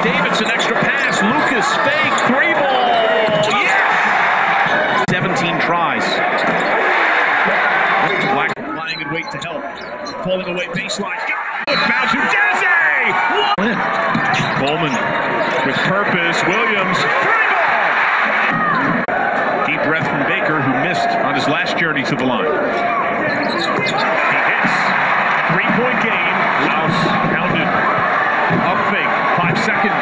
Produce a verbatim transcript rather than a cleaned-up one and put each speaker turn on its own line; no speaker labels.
Davidson, extra pass. Lucas, fake, three ball. Yeah! seventeen tries. Black lying in wait to help. Falling away baseline. Bounce to Desi! One. Coleman with purpose. Williams, three ball! Deep breath from Baker, who missed on his last journey to the line. He hits. Three-point game. Laus pounded. Up fake. Five seconds.